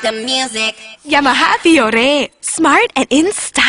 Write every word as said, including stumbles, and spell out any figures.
the music. Yamaha Fiore, smart and in style.